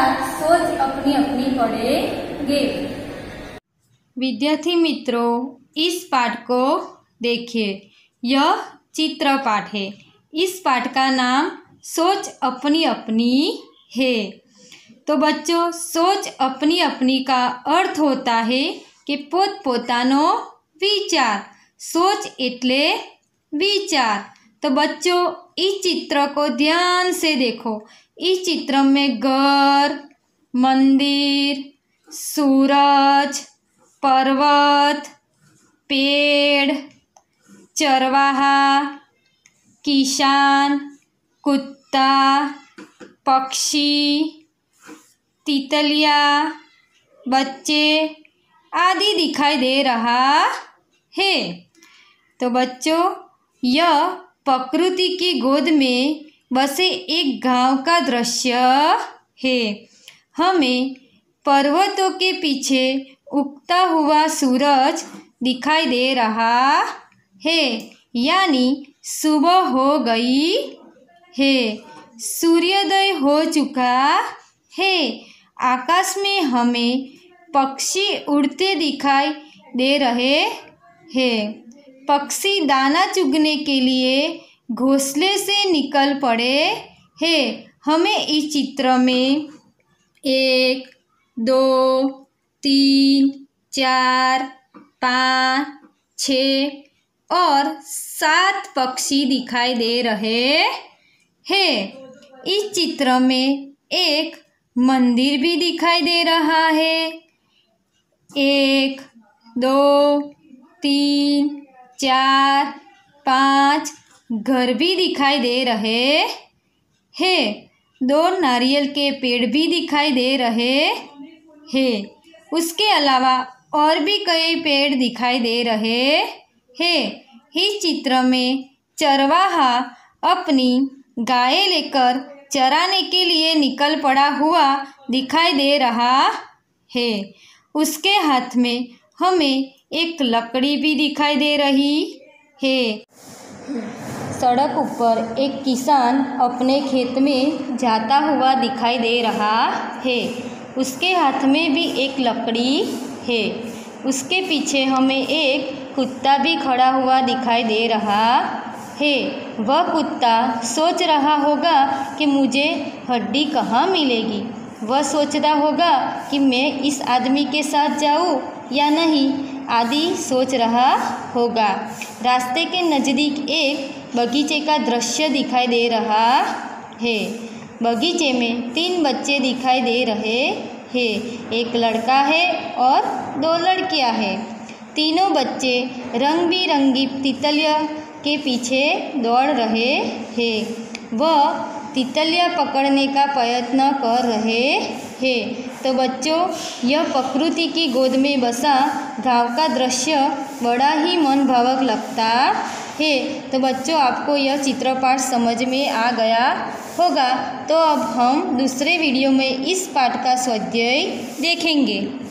साथ सोच अपनी अपनी पढ़ेंगे। विद्यार्थी मित्रों, इस पाठ को देखिए। यह चित्र पाठ है। इस पाठ का नाम सोच अपनी अपनी है। तो बच्चों, सोच अपनी अपनी का अर्थ होता है कि पोतपोतानो विचार। सोच एटले विचार। तो बच्चों, इस चित्र को ध्यान से देखो। इस चित्र में घर, मंदिर, सूरज, पर्वत, पेड़, चरवाहा, किसान, कुत्ता, पक्षी, तितलिया, बच्चे आदि दिखाई दे रहा है। तो बच्चों, यह प्रकृति की गोद में बसे एक गांव का दृश्य है। हमें पर्वतों के पीछे उगता हुआ सूरज दिखाई दे रहा है, यानी सुबह हो गई है, सूर्योदय हो चुका है। आकाश में हमें पक्षी उड़ते दिखाई दे रहे हैं। पक्षी दाना चुगने के लिए घोंसले से निकल पड़े हैं। हमें इस चित्र में 1, 2, 3, 4, 5, 6 और 7 पक्षी दिखाई दे रहे हैं। इस चित्र में एक मंदिर भी दिखाई दे रहा है। 1, 2, 3, 4, 5 घर भी दिखाई दे रहे हैं। 2 नारियल के पेड़ भी दिखाई दे रहे हैं। उसके अलावा और भी कई पेड़ दिखाई दे रहे हैं। इस चित्र में चरवाहा अपनी गाय लेकर चराने के लिए निकल पड़ा हुआ दिखाई दे रहा है। उसके हाथ में हमें एक लकड़ी भी दिखाई दे रही है। सड़क ऊपर एक किसान अपने खेत में जाता हुआ दिखाई दे रहा है। उसके हाथ में भी एक लकड़ी है। उसके पीछे हमें एक कुत्ता भी खड़ा हुआ दिखाई दे रहा है। वह कुत्ता सोच रहा होगा कि मुझे हड्डी कहाँ मिलेगी। वह सोचता होगा कि मैं इस आदमी के साथ जाऊँ या नहीं आदि सोच रहा होगा। रास्ते के नज़दीक एक बगीचे का दृश्य दिखाई दे रहा है। बगीचे में 3 बच्चे दिखाई दे रहे हैं। एक लड़का है और 2 लड़कियां हैं। तीनों बच्चे रंग बिरंगी तितलियों के पीछे दौड़ रहे हैं। वह तितलियां पकड़ने का प्रयत्न कर रहे हैं। तो बच्चों, यह प्रकृति की गोद में बसा गांव का दृश्य बड़ा ही मनभावक लगता है। तो बच्चों, आपको यह चित्रपाठ समझ में आ गया होगा। तो अब हम दूसरे वीडियो में इस पाठ का स्वाध्याय देखेंगे।